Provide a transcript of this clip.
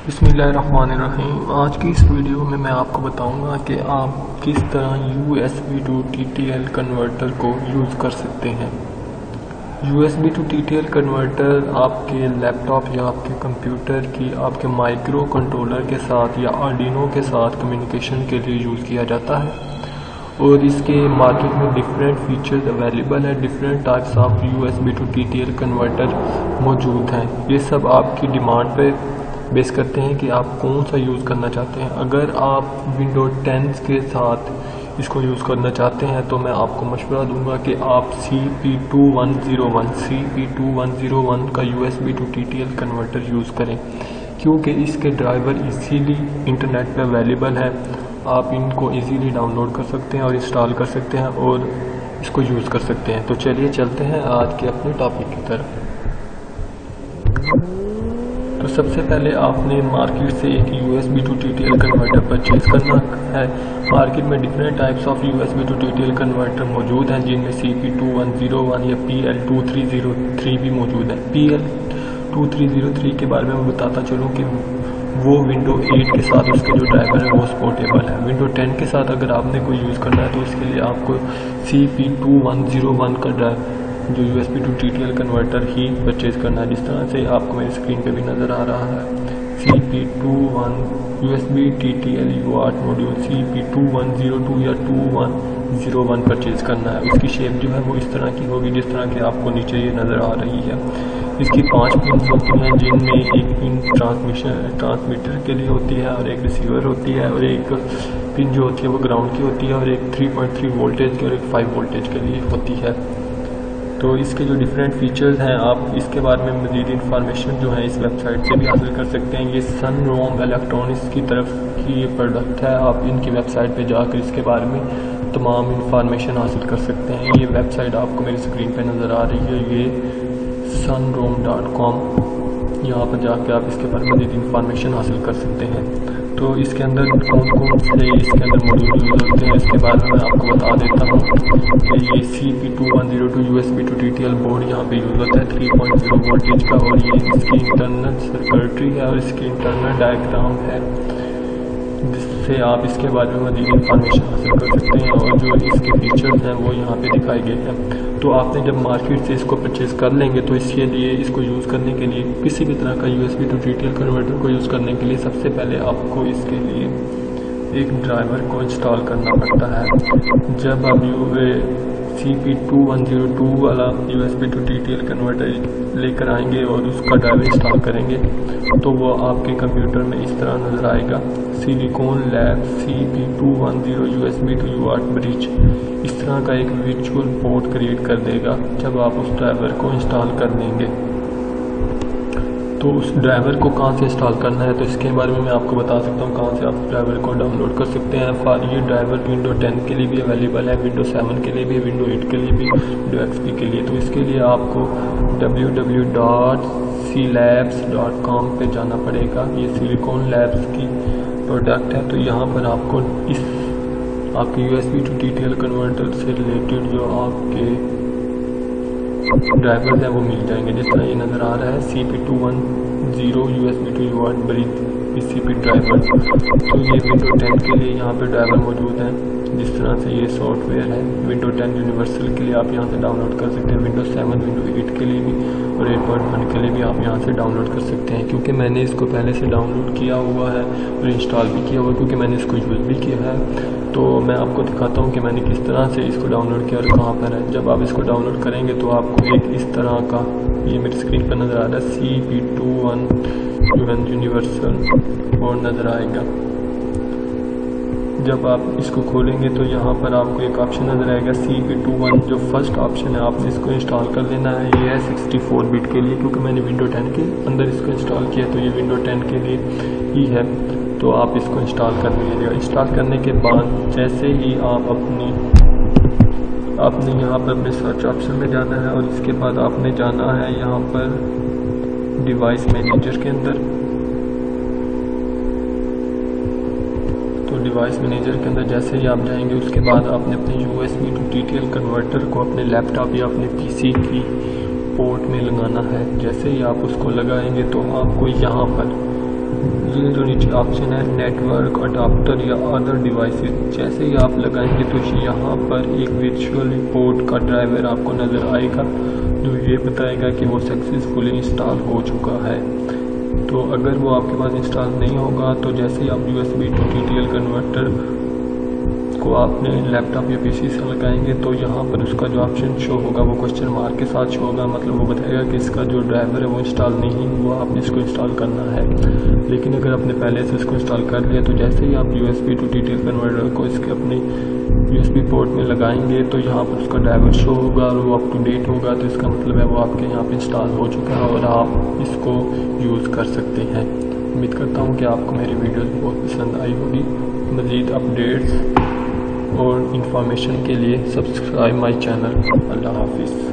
बिस्मिल्लाहिर्रहमानिर्रहीम। आज की इस वीडियो में मैं आपको बताऊंगा कि आप किस तरह USB टू TTL कन्वर्टर को यूज़ कर सकते हैं। USB टू TTL कन्वर्टर आपके लैपटॉप या आपके कंप्यूटर की आपके माइक्रो कंट्रोलर के साथ या आर्डिनो के साथ कम्युनिकेशन के लिए यूज़ किया जाता है और इसके मार्केट में डिफरेंट फीचर्स अवेलेबल है। Different types of USB to TTL converter मौजूद हैं। ये सब आपकी डिमांड पे बेस करते हैं कि आप कौन सा यूज़ करना चाहते हैं। अगर आप विंडो 10 के साथ इसको यूज़ करना चाहते हैं तो मैं आपको मशवरा दूंगा कि आप CP2101 का USB to TTL converter use करें, क्योंकि इसके ड्राइवर इजीली इंटरनेट पे अवेलेबल है। आप इनको इजीली डाउनलोड कर सकते हैं और इंस्टॉल कर सकते हैं और इसको यूज़ कर सकते हैं। तो चलिए चलते हैं आज के अपने टॉपिक की तरफ। तो सबसे पहले आपने मार्केट से एक USB to TTL converter purchase करना है। मार्केट में different types of USB to TTL converter मौजूद हैं, जिनमें CP2101 या PL2303 भी मौजूद है। PL2303 के बारे में मैं बताता चलूँ कि वो विंडो 8 के साथ उसके जो ड्राइवर है वो सपोर्टेबल है। विंडो 10 के साथ अगर आपने कोई यूज़ करना है तो इसके लिए आपको CP2101 का ड्राइव जो USB टू TTL कन्वर्टर ही परचेज करना है, जिस तरह से आपको मेरी स्क्रीन पे भी नज़र आ रहा है। CP21 USB TTL UART module CP2102 या 2101 परचेज करना है। उसकी शेप जो है वो इस तरह की होगी जिस तरह की आपको नीचे ये नज़र आ रही है। इसकी 5 पिन होती हैं, जिनमें एक पिन ट्रांसमीटर के लिए होती है और एक रिसीवर होती है और एक पिन जो होती है वो ग्राउंड की होती है और एक 3.3 वोल्टेज की और एक 5 वोल्टेज के लिए होती है। तो इसके जो डिफरेंट फीचर्स हैं आप इसके बारे में मज़ीद इन्फॉर्मेशन जो है इस वेबसाइट से भी हासिल कर सकते हैं। ये सनरोम इलेक्ट्रॉनिक्स की तरफ की ये प्रोडक्ट है। आप इनकी वेबसाइट पे जाकर इसके बारे में तमाम इन्फॉर्मेशन हासिल कर सकते हैं। ये वेबसाइट आपको मेरी स्क्रीन पे नज़र आ रही है, ये sunrom.com। यहाँ पर जाकर आप इसके बारे में मज़ीद इन्फॉर्मेशन हासिल कर सकते हैं। तो इसके अंदर कौन कौन से इसके अंदर मॉड्यूल यूज़ होते हैं इसके बारे में मैं आपको बता देता हूँ कि ये CP2102 USB to TTL board यहाँ पे यूज़ होता है 3.0 वोल्टेज का, और ये इसकी इंटरनल सर्किटरी है और इसकी इंटरनल डायग्राम है, जिससे आप इसके बारे में मज़ीद इन्फॉर्मेशन हासिल कर सकते हैं और जो इसके फीचर्स हैं वो यहाँ पे दिखाए गए हैं। तो आपने जब मार्केट से इसको परचेज़ कर लेंगे तो इसके लिए इसको यूज़ करने के लिए किसी भी तरह का USB टू TTL कन्वर्टर को यूज़ करने के लिए सबसे पहले आपको इसके लिए एक ड्राइवर को इंस्टॉल करना पड़ता है। जब आप CP2102 वाला USB टू TTL कन्वर्टर लेकर आएंगे और उसका ड्राइवर इंस्टॉल करेंगे तो वो आपके कंप्यूटर में इस तरह नज़र आएगा। Silicon lab CP210 USB to UART bridge इस तरह का एक वर्चुअल पोर्ट क्रिएट कर देगा जब आप उस ड्राइवर को इंस्टॉल कर देंगे। तो उस ड्राइवर को कहाँ से इंस्टॉल करना है तो इसके बारे में मैं आपको बता सकता हूँ कहाँ से आप ड्राइवर को डाउनलोड कर सकते हैं। ये ड्राइवर विंडो 10 के लिए भी अवेलेबल है, विंडो 7 के लिए भी, विंडो 8 के लिए भी, विंडो XP के लिए। तो इसके लिए आपको www.clabs.com पे जाना पड़ेगा। ये सिलिकॉन लैब्स की प्रोडक्ट है। तो यहाँ पर आपको इस आपके USB टू TTL कन्वर्टर से रिलेटेड जो आपके ड्राइवर्स हैं वो मिल जाएंगे, जिस तरह ये नज़र आ रहा है CP210 USB to UART bridge PCP driver. तो ये विंडो 10 के लिए यहाँ पे ड्राइवर मौजूद हैं, जिस तरह से ये सॉफ्टवेयर है। विंडो 10 यूनिवर्सल के लिए आप यहाँ से डाउनलोड कर सकते हैं, विंडो 7 विंडो 8 के लिए भी और 8.1 के लिए भी आप यहाँ से डाउनलोड कर सकते हैं। क्योंकि मैंने इसको पहले से डाउनलोड किया हुआ है और इंस्टॉल भी किया हुआ है, क्योंकि मैंने इसको यूज़ भी किया है। तो मैं आपको दिखाता हूँ कि मैंने किस तरह से इसको डाउनलोड किया और कहाँ पर है। जब आप इसको डाउनलोड करेंगे तो आपको एक इस तरह का ये मेरी स्क्रीन पर नज़र आ रहा है CP21 यूनिवर्सल और नज़र आएगा। जब आप इसको खोलेंगे तो यहाँ पर आपको एक ऑप्शन नज़र आएगा CP21। जो फर्स्ट ऑप्शन है आपने इसको इंस्टॉल कर लेना है। ये है 64 बिट के लिए, क्योंकि मैंने विंडो 10 के अंदर इसको इंस्टॉल किया तो ये विंडो 10 के लिए ही है। तो आप इसको इंस्टॉल कर लीजिएगा। इंस्टॉल करने के बाद जैसे ही आप आपने यहाँ पर अपने सर्च ऑप्शन में जाना है और इसके बाद आपने जाना है यहाँ पर डिवाइस मैनेजर के अंदर। तो डिवाइस मैनेजर के अंदर जैसे ही आप जाएंगे उसके बाद आपने अपने USB टू TTL कन्वर्टर को अपने लैपटॉप या अपने PC की पोर्ट में लगाना है। जैसे ही आप उसको लगाएंगे तो आपको यहाँ पर ये जो नीचे ऑप्शन है नेटवर्क अडाप्टर या अदर डिवाइसेस, जैसे ही आप लगाएंगे तो यहाँ पर एक वर्चुअल पोर्ट का ड्राइवर आपको नज़र आएगा जो ये बताएगा कि वो सक्सेसफुली इंस्टॉल हो चुका है। तो अगर वो आपके पास इंस्टॉल नहीं होगा तो जैसे ही आप USB टू TTL कन्वर्टर को आपने लैपटॉप या PC से लगाएंगे तो यहाँ पर उसका जो ऑप्शन शो होगा वो क्वेश्चन मार्क के साथ शो होगा, मतलब वो बताएगा कि इसका जो ड्राइवर है वो इंस्टॉल नहीं हुआ, आपने इसको इंस्टॉल करना है। लेकिन अगर आपने पहले से इसको इंस्टॉल कर लिया तो जैसे ही आप USB टू TTL कन्वर्टर को इसके अपने USB पोर्ट में लगाएंगे तो यहाँ पर उसका ड्राइवर शो होगा और वो अप टू डेट होगा, तो इसका मतलब है वो आपके यहाँ पर इंस्टॉल हो चुका है और आप इसको यूज़ कर सकते हैं। उम्मीद करता हूँ कि आपको मेरी वीडियोस बहुत पसंद आई होगी। मज़ीद अपडेट्स और इंफॉर्मेशन के लिए सब्सक्राइब माई चैनल। अल्लाह हाफिज़।